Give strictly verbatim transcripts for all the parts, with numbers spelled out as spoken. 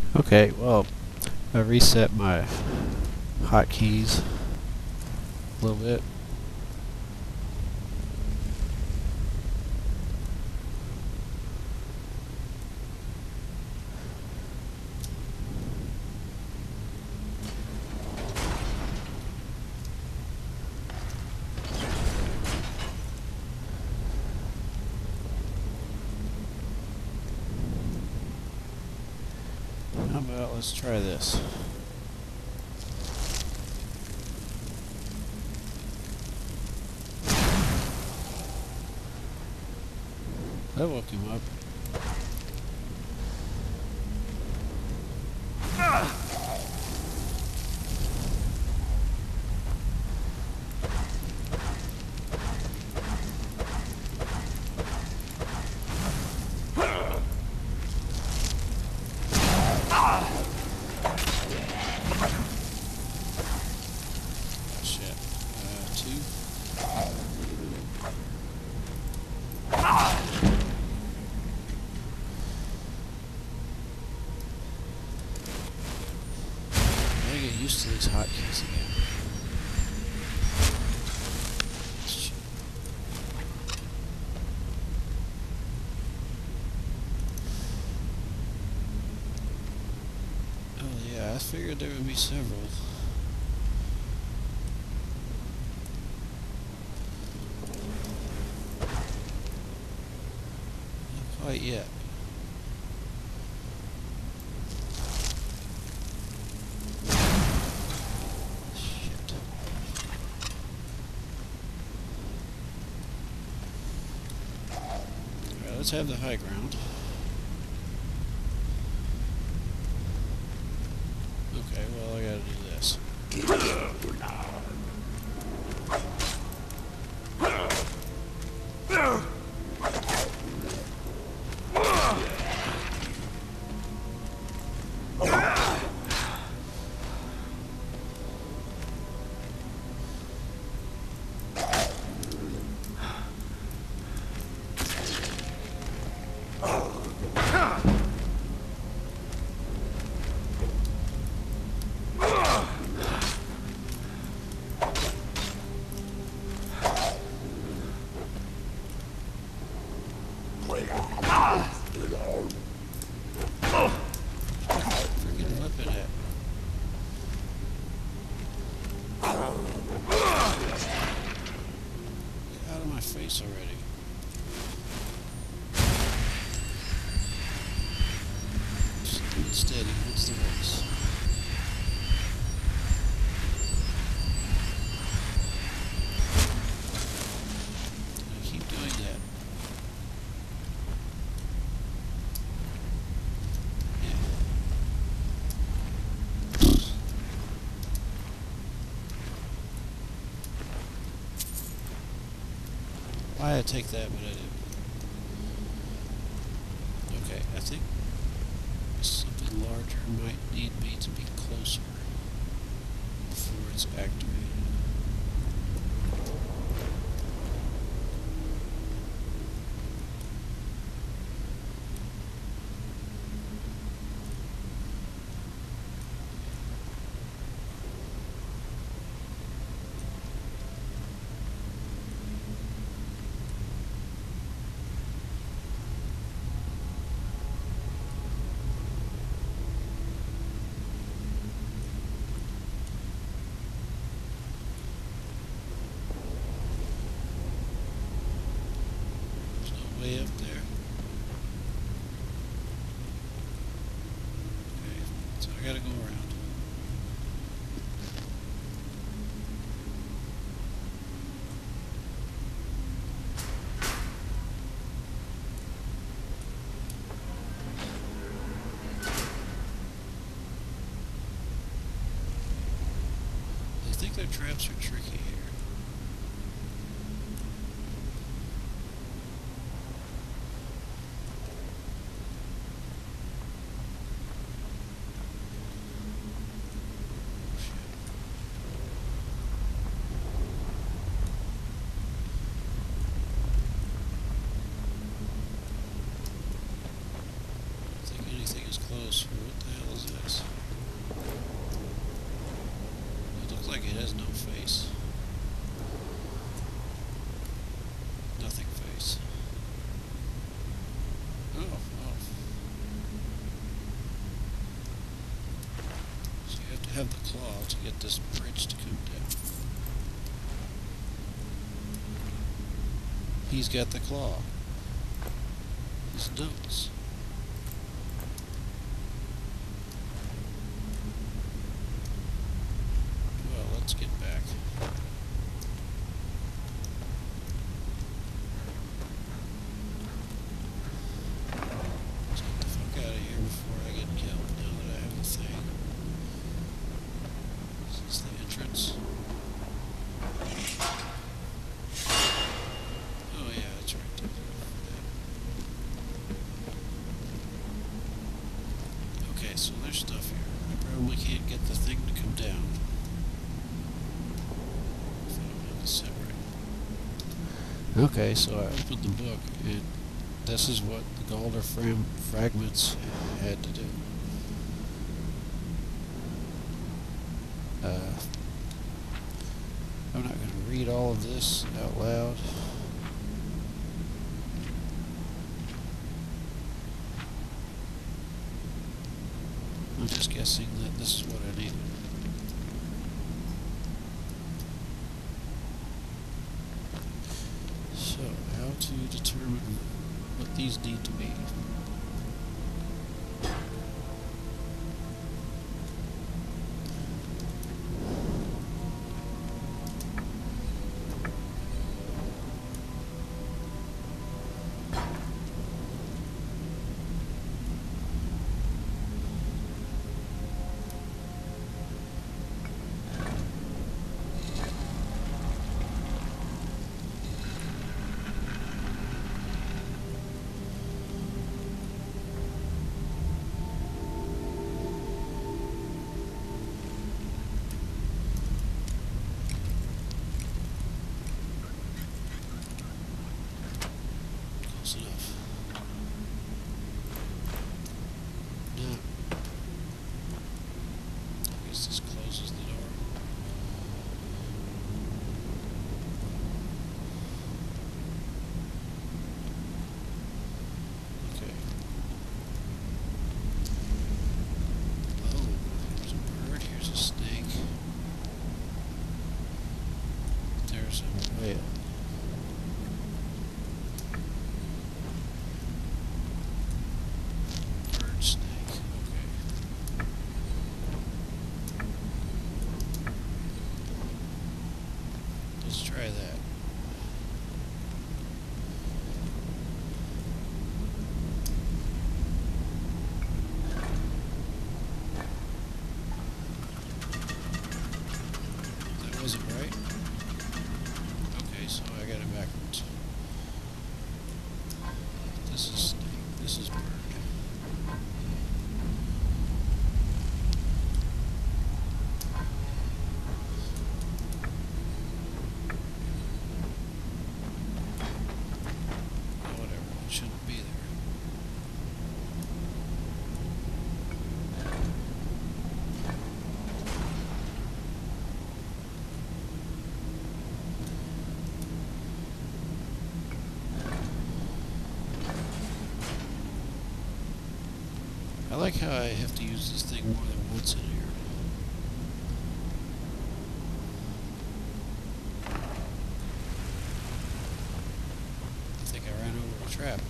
Okay, well, I reset my hotkeys a little bit. How about let's try this. That woke him up. Shit. Uh, two. I gotta get used to these hotkeys again. Shit. Oh yeah, I figured there would be several. Not quite yet. Shit. Alright, let's have the high ground. Okay, well I gotta do this. Freaking weapon at. Get out of my face already. Just steady, what's the race? I keep doing that. Why I take that, but I do. Okay, I think something larger might need me to be closer before it's activated. Way up there. Okay, so I gotta go around. I think their traps are tricky here. Close. What the hell is have the claw to get this bridge to come down. He's got the claw. His notes. Well, let's get back. Let's get the fuck out of here before I get killed now that I have the thing. This is the entrance. Oh yeah, that's right. Okay, so there's stuff here. I probably can't get the thing to come down. If I don't have it separate. Okay, so I opened the book, and this is what the Galder fram fragments had to do. Uh, I'm not going to read all of this out loud. I'm just guessing that this is what I needed. So, how to determine what these need to be. Enough. Now, I guess this closes the door. Okay. Oh, here's a bird, here's a snake. There's a whale. Let's try that. That wasn't right. Okay, so I got it backwards. This is snake. This is bird. Shouldn't be there. I like how I have to use this thing more than once in here. I think I ran over a trap.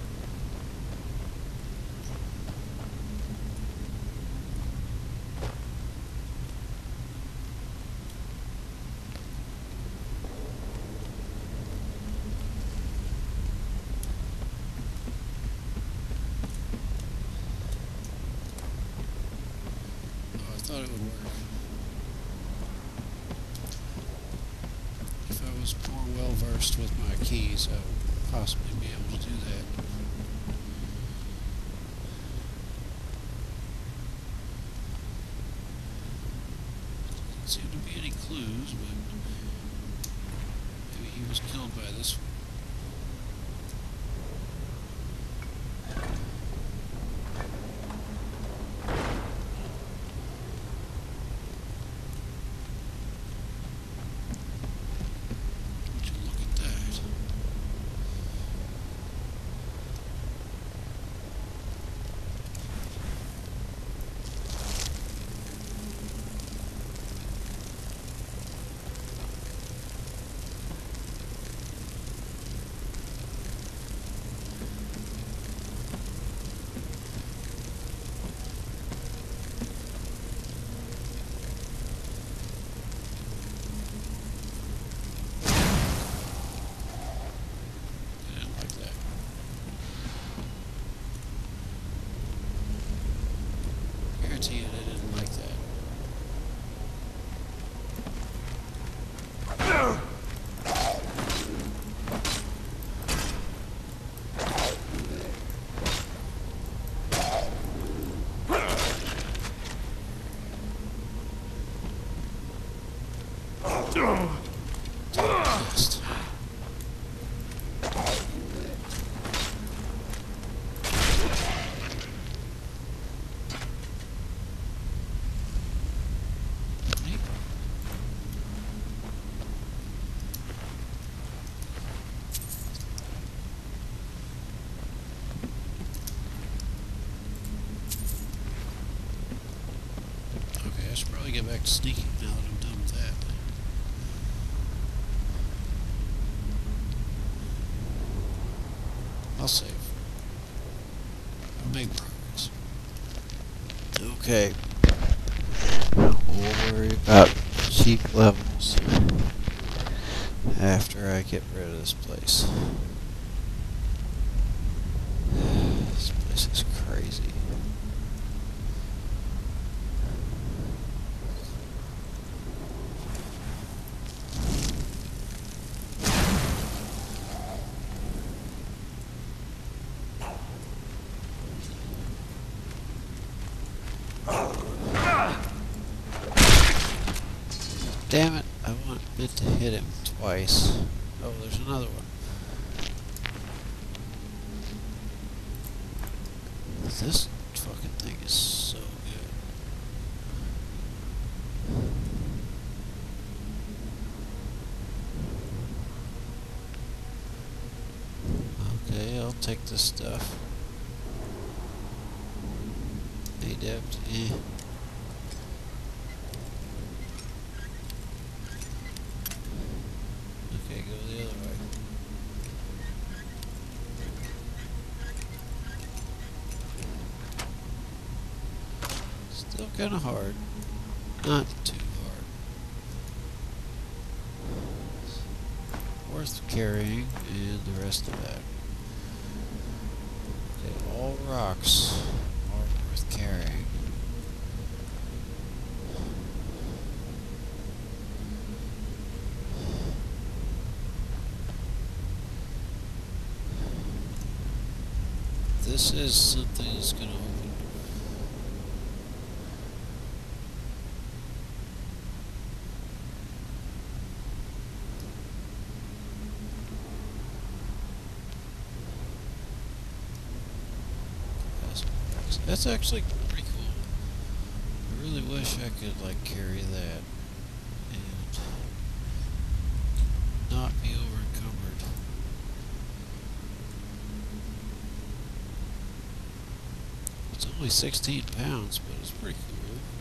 I thought it would work. If I was more well versed with my keys, I would possibly be able to do that. Doesn't seem to be any clues, but maybe he was killed by this one. guarantee you they didn't like that. Just. Okay, I should probably get back to sneaking now that I'm done with that. I'll save. I'll make progress. Okay. We'll worry about cheap levels after I get rid of this place. This place is crazy. Damn it, I want meant to hit him twice. Oh, there's another one. This fucking thing is so good. Okay, I'll take this stuff. Adept, eh. Okay, go the other way. Still kind of hard. Not too hard. Worth carrying, and the rest of that. Okay, all rocks are worth carrying. This is something that's going to open. That's actually pretty cool. I really wish I could like carry that and not be over encumbered. It's only sixteen pounds, but it's pretty cool.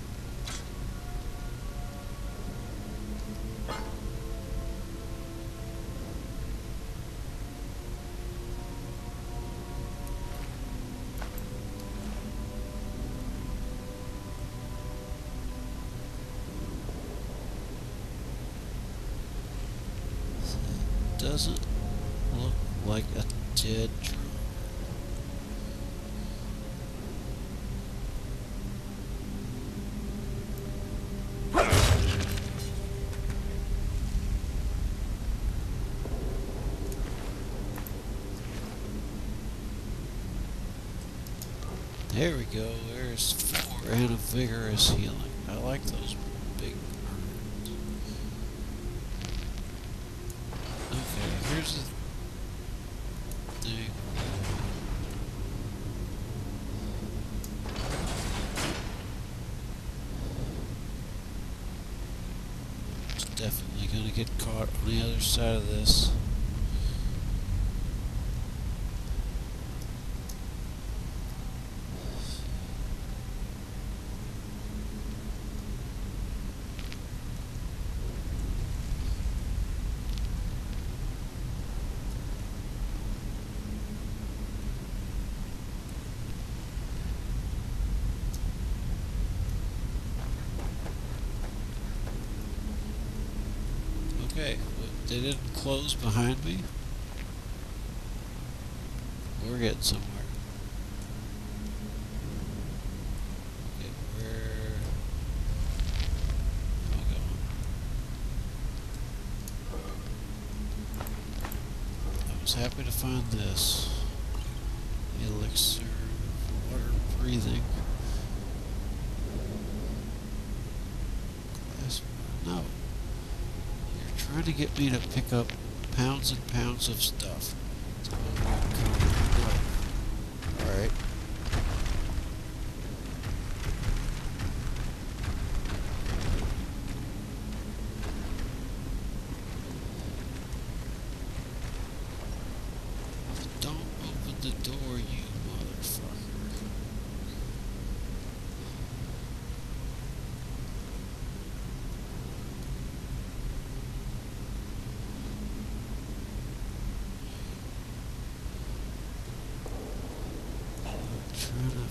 Doesn't look like a dead drone. There we go, there's four and a vigorous healing. I like those big urns. Okay, here's the thing. It's definitely gonna get caught on the other side of this. Okay, they didn't close behind me. We're getting somewhere. Okay, where was happy to find this. Elixir, water breathing. Glass, no. You're trying to get me to pick up pounds and pounds of stuff. Alright. The door, you motherfucker. I'm trying to...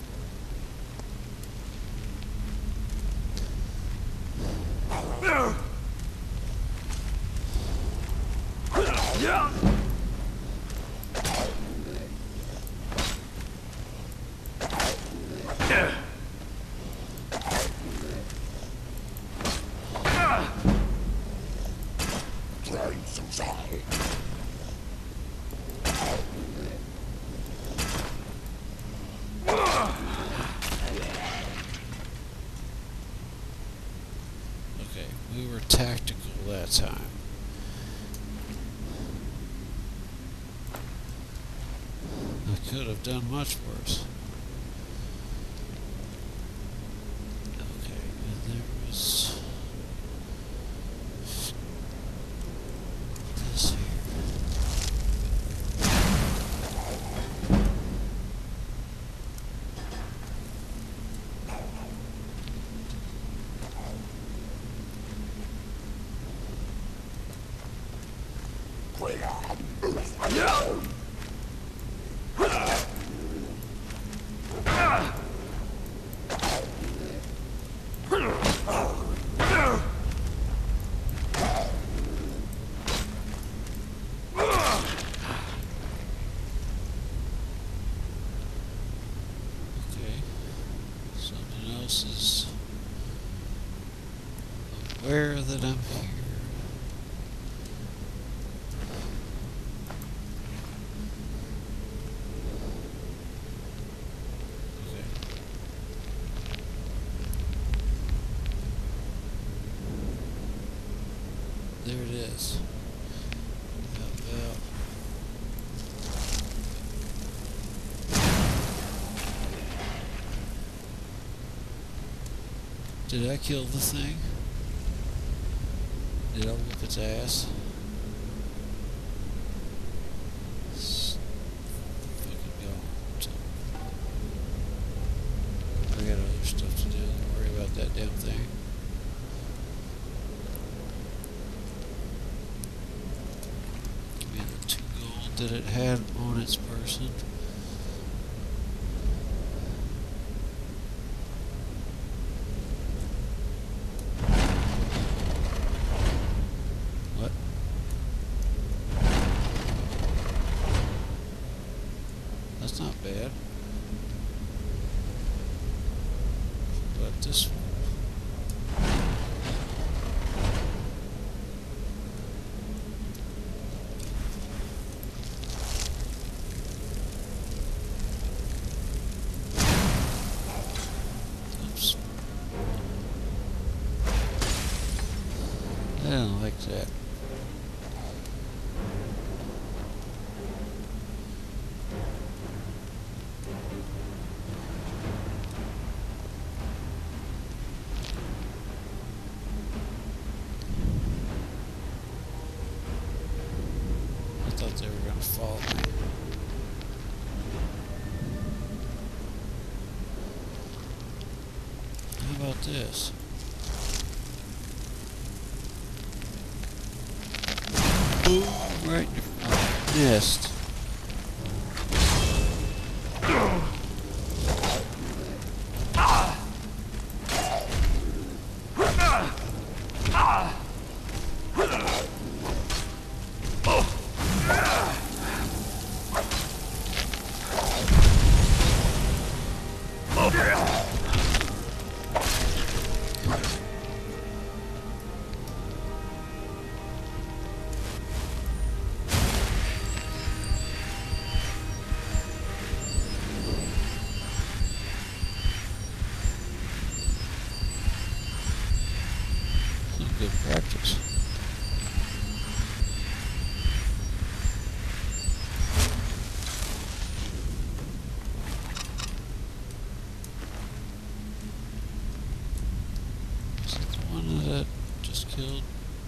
Yeah. Okay, we were tactical that time. I could have done much worse. Okay, and there was this here. Yeah. Something else is aware that I'm here. Okay. There it is. Well, well. Did I kill the thing? Did I whoop its ass? It's fucking gone. So I got other stuff to do. Don't worry about that damn thing. Give me the two gold that it had on its person. That's not bad. But this one. Oops. I don't like that. I thought they were going to follow me. How about this? Boom, right in your nest. good practice. Is it the one that I just killed?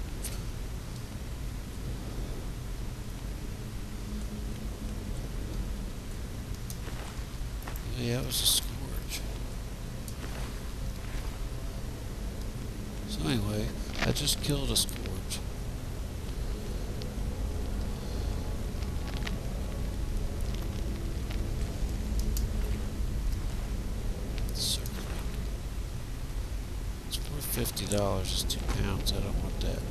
Yeah, it was a scourge. So anyway, I just killed a scourge. Circling. It's worth fifty dollars. It's two pounds. I don't want that.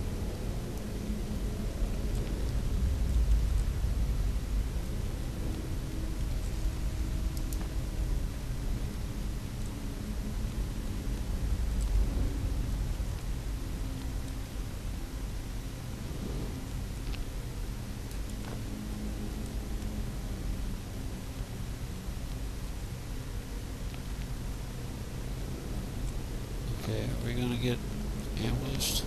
Okay, are we gonna get ambushed?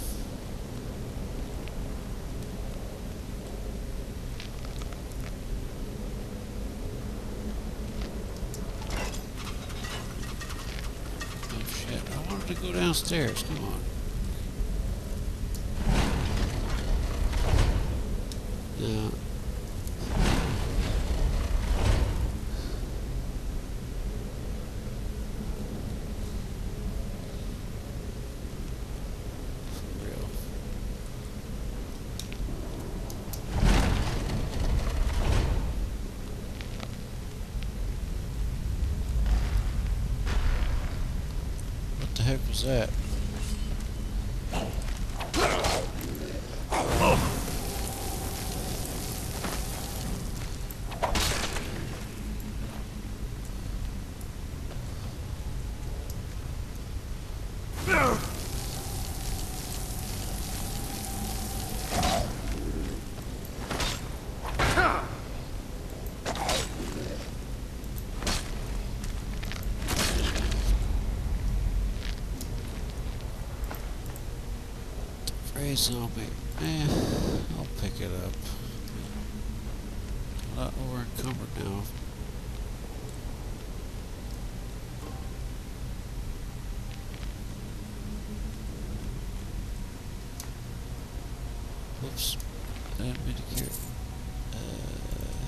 Oh shit, I wanted to go downstairs, come on. No. What the heck was that? Prey zombie. Eh, I'll pick it up. A lot more encumbered now. Whoops. I didn't mean to carry. Uh,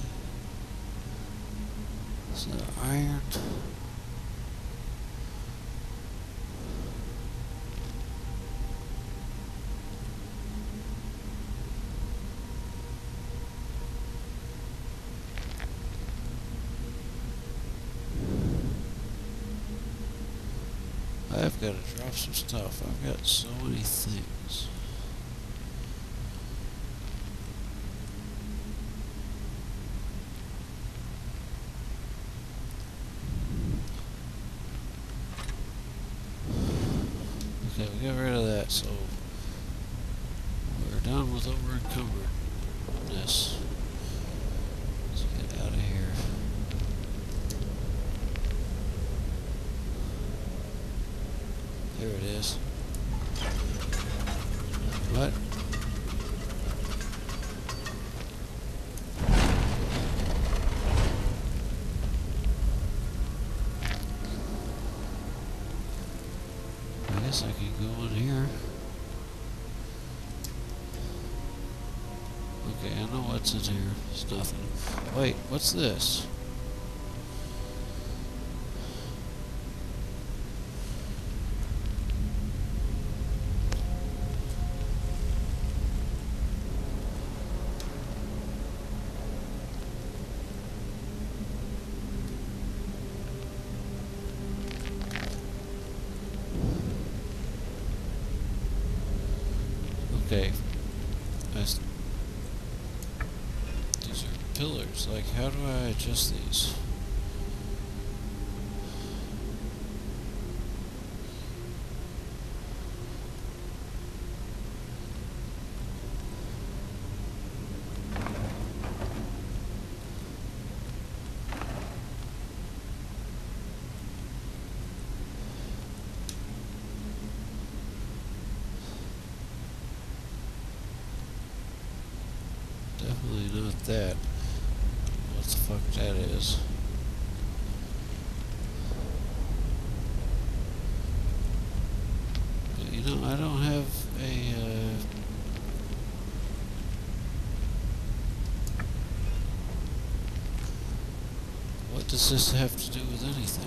is that iron? I've got to drop some stuff. I've got so many things. Okay, we got rid of that, so we're done with over encumberness. Let's get out of here. There it is. What? I guess I can go in here. Okay, I know what's in here. It's nothing. Wait, what's this? Okay. That's, these are pillars. Like, how do I adjust these? that. What the fuck that is. But you know, I don't have a uh, what does this have to do with anything?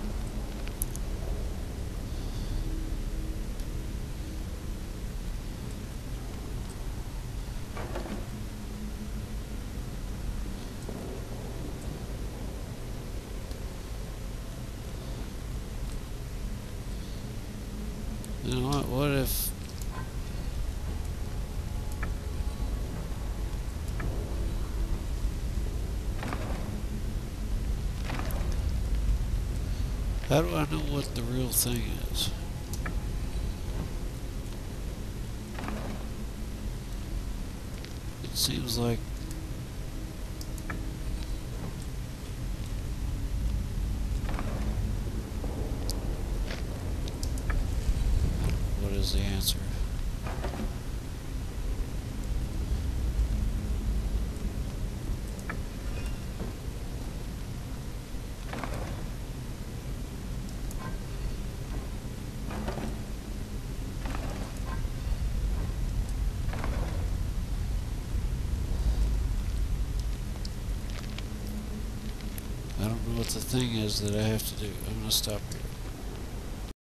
You know what, what if... How do I know what the real thing is? It seems like... What is the answer? I don't know what the thing is that I have to do. I'm gonna stop here.